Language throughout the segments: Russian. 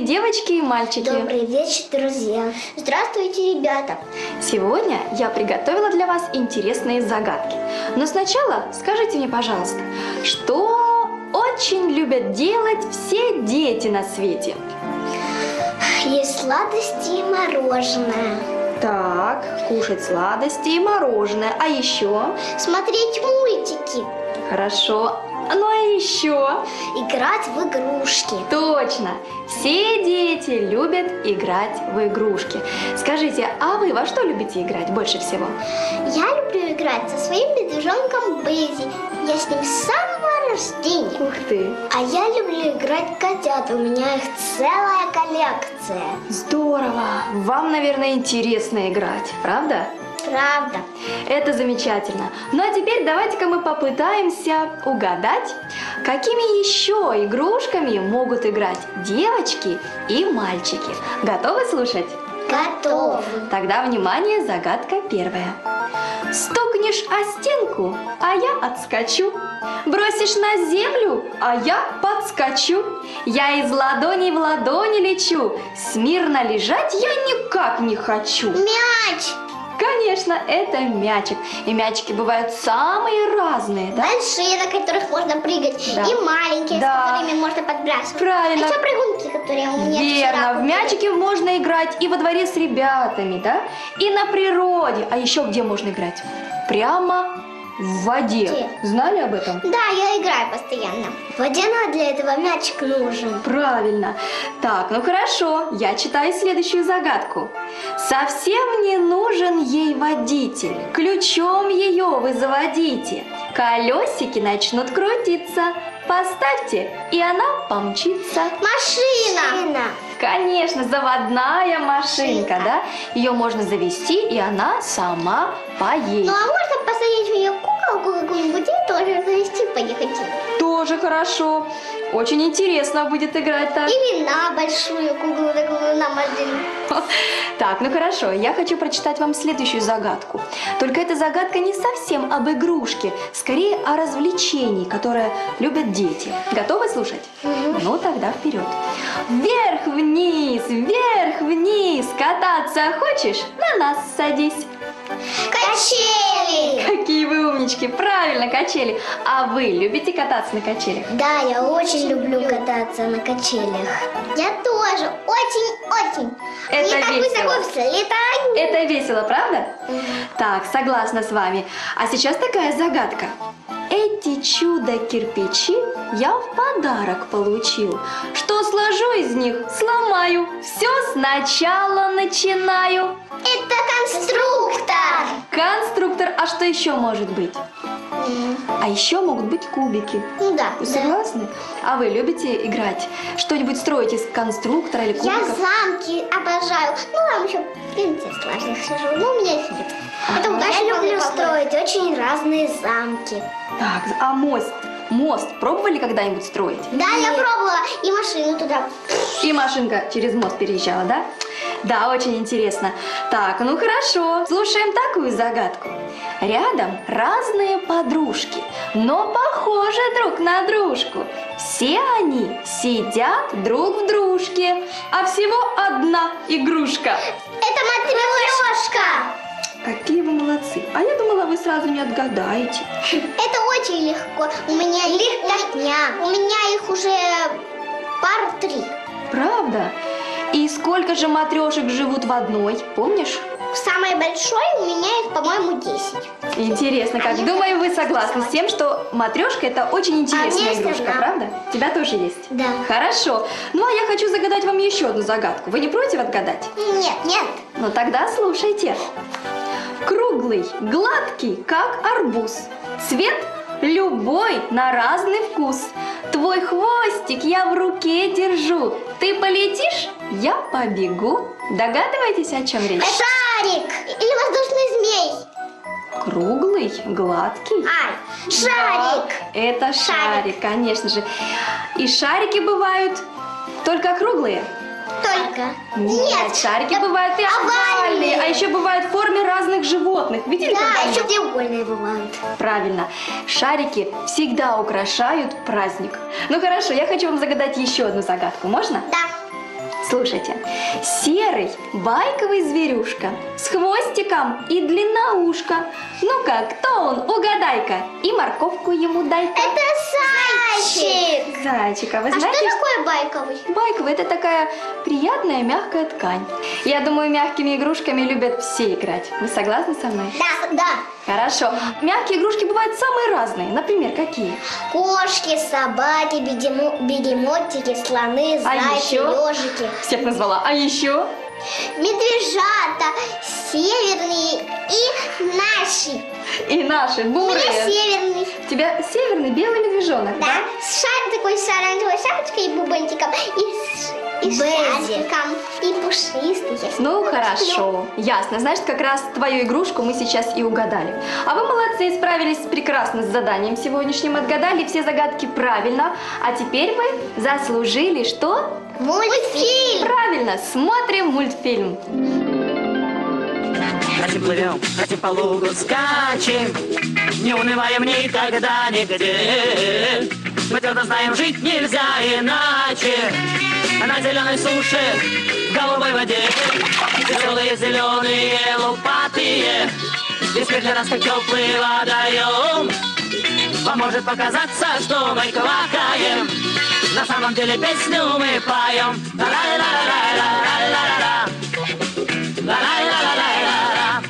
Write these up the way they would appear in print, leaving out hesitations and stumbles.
девочки и мальчики! Добрый вечер, друзья! Здравствуйте, ребята! Сегодня я приготовила для вас интересные загадки. Но сначала скажите мне, пожалуйста, что очень любят делать все дети на свете? Есть сладости и мороженое. Так, кушать сладости и мороженое. А еще? Смотреть мультики. Хорошо. Ну а еще? Играть в игрушки. Точно! Все дети любят играть в игрушки. Скажите, а вы во что любите играть больше всего? Я люблю играть со своим медвежонком Бейзи. Я с ним с самого рождения. Ух ты! А я люблю играть в котят. У меня их целая коллекция. Здорово! Вам, наверное, интересно играть, правда? Правда. Это замечательно. Ну а теперь давайте-ка мы попытаемся угадать, какими еще игрушками могут играть девочки и мальчики. Готовы слушать? Готовы. Тогда, внимание, загадка первая. Стукнешь о стенку, а я отскочу. Бросишь на землю, а я подскочу. Я из ладони в ладони лечу. Смирно лежать я никак не хочу. Мяч. Конечно, это мячик. И мячики бывают самые разные, да? Большие, на которых можно прыгать, Да. и маленькие, Да. с которыми можно подбрасывать. Правильно. А еще прыгунки, которые у меня Верно, вчера в купили. мячики можно играть и во дворе с ребятами, да? И на природе. А еще где можно играть? Прямо в воде. Где? Знали об этом? Да, я играю постоянно. Водяной для этого мячик нужен. Правильно. Так, ну хорошо, я читаю следующую загадку. Совсем не нужен ей водитель, ключом ее вы заводите. Колесики начнут крутиться, поставьте, и она помчится. Машина. Конечно, заводная машинка, да? Ее можно завести, и она сама поедет. Ну а можно посадить в нее куколку какую-нибудь и тоже завести, поехать. Тоже хорошо. Очень интересно будет играть так. Или на большую куклу такую, на машину. Так, ну хорошо, я хочу прочитать вам следующую загадку. Только эта загадка не совсем об игрушке, скорее о развлечении, которое любят дети. Готовы слушать? Ну тогда вперед. Вверх-вниз, вверх-вниз, кататься хочешь? На нас садись. Качели. Какие вы умнички, правильно, качели. А вы любите кататься на качелях? Да, я очень люблю кататься на качелях. Я тоже, очень-очень. Это Я так весело. высоко взлетаю. Это весело, правда? Так, согласна с вами. А сейчас такая загадка. Эти чудо-кирпичи я в подарок получил. Что сложу из них, сломаю. Все сначала начинаю. Это конструктор. Конструктор, а что еще может быть? А еще могут быть кубики. Ну да. Вы согласны? А вы любите играть? Что-нибудь строить из конструктора или Я кубиков? замки обожаю. Ну, там еще принцесс сложных сижу. Ну, у меня их нет. Это удачно. Я люблю строить очень разные замки. Так, а мост? Мост пробовали когда-нибудь строить? Да, я пробовала. И машину туда. И машинка через мост переезжала, да? Да, очень интересно. Так, ну хорошо. Слушаем такую загадку. Рядом разные подружки, но похожи друг на дружку. Все они сидят друг в дружке, а всего одна игрушка. Это матрешка. Какие вы молодцы. А я думала, вы сразу не отгадаете. Это очень легко. У меня легкотня. У меня их уже пар 3. Правда? И сколько же матрешек живут в одной, помнишь? Самой большой у меня их, по-моему, 10. Интересно, как? Думаю, вы согласны с тем, что матрешка это очень интересная есть игрушка, одна. правда? У тебя тоже есть? Да. Хорошо. Ну, а я хочу загадать вам еще одну загадку. Вы не против отгадать? Нет. Ну, тогда слушайте. Круглый, гладкий, как арбуз. Цвет любой, на разный вкус. Твой хвостик я в руке держу. Ты полетишь, я побегу. Догадываетесь, о чем речь? Шарик. Или воздушный змей. Круглый, гладкий. Шарик. Это шарик, конечно же. И шарики бывают только круглые. Только. Нет, шарики это бывают и овальные, а еще бывают в форме разных животных. Видели Да, когда-нибудь? еще треугольные бывают. Правильно. Шарики всегда украшают праздник. Ну хорошо, я хочу вам загадать еще одну загадку. Можно? Да. Слушайте, серый байковый зверюшка с хвостиком и длинноушка. Ну-ка, кто он? Угадай-ка. И морковку ему дай-ка. Это зайчик. Зайчик, а вы А что знаете, такое байковый? байковый — это такая приятная мягкая ткань. Я думаю, мягкими игрушками любят все играть. Вы согласны со мной? Да. Хорошо. Мягкие игрушки бывают самые разные. Например, какие? Кошки, собаки, бегемотики, слоны, А зайцы, еще? ежики. Всех назвала. А еще? Медвежата, северные и наши. И наши У бурые. меня северный. У тебя северный белый медвежонок, Да, такой с оранжевой шапочкой и бубончиком, и шариком, и пушистый. Ну, хорошо. Ясно. Значит, как раз твою игрушку мы сейчас и угадали. А вы молодцы, справились прекрасно с заданием сегодняшним, отгадали все загадки правильно. А теперь вы заслужили что? Мультфильм. Правильно, смотрим мультфильм. Хотим плывем, хотим по лугу скачем, не унываем никогда нигде. Мы твердо знаем, жить нельзя иначе. На зеленой суше, в голубой воде, веселые зеленые лопатые. Здесь мир для нас как теплый водоем. Вам может показаться, что мы квакаем, на самом деле песню мы поем. Ла-ла-ла-ла-ла-ла-ла-ла-ла. Ла-ла-ла-ла-ла-ла-ла.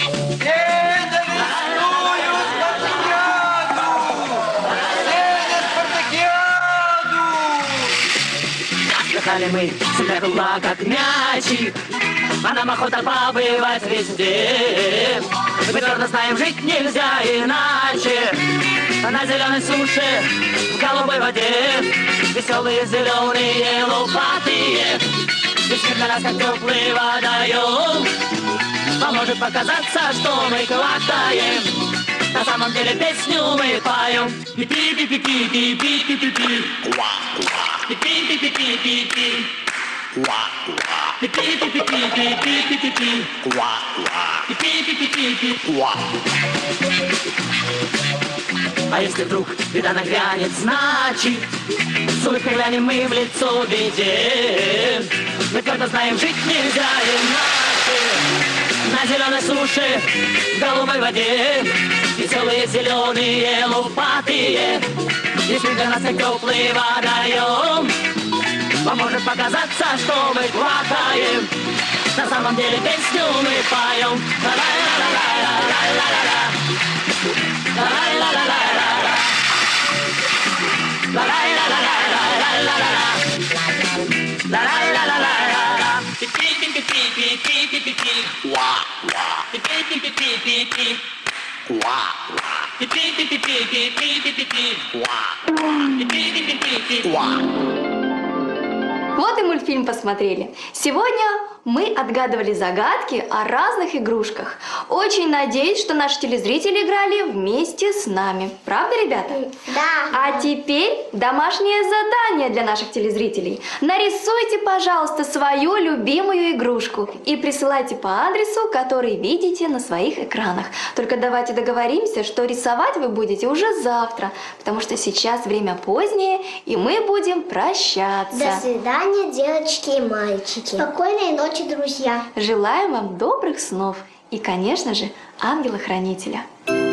Скакали мы, земля кругла, как мячик, а нам охота побывать везде. Мы твердо знаем, жить нельзя иначе. На зеленой суше, в голубой воде, веселые зеленые лопатые. Здесь мир для нас как теплый водоем. Вам может показаться, что мы квакаем, на самом деле песню мы поем. Пи-пи-пи-пи-пи-пи-пи-пи-пи. Пи-пи-пи-пи-пи-пи. Пи-пи-пи-пи-пи-пи-пи-пи. Пи-пи-пи-пи-пи. А если вдруг беда нагрянет, значит, с улыбкой глянем мы в лицо беде. Мы твердо знаем, жить нельзя иначе. На зеленой суше, в голубой воде, веселые зеленые лопатые. Если для нас как теплый водоем, вам может показаться, что мы квакаем, на самом деле песню мы поем. Ла-ла-ла-ла-ла-ла-ла-ла-ла. Ла-ла-ла-ла-ла-ла-ла. Ла-ла-ла-ла-ла-ла-ла-ла-ла. Ла-ла-ла-ла-ла-ла-ла. Пи-пи-пи-пи-пи-пи-пи-пи. Пи-пи-пи-пи-пи-пи. Пи-пи-пи-пи-пи-пи-пи-пи. Пи-пи-пи-пи-пи. Вот и мультфильм посмотрели. Сегодня мы отгадывали загадки о разных игрушках. Очень надеюсь, что наши телезрители играли вместе с нами. Правда, ребята? Да. А теперь домашнее задание для наших телезрителей. Нарисуйте, пожалуйста, свою любимую игрушку и присылайте по адресу, который видите на своих экранах. Только давайте договоримся, что рисовать вы будете уже завтра, потому что сейчас время позднее, и мы будем прощаться. До свидания, девочки и мальчики. Спокойной ночи, друзья. Желаем вам добрых снов и, конечно же, ангела-хранителя.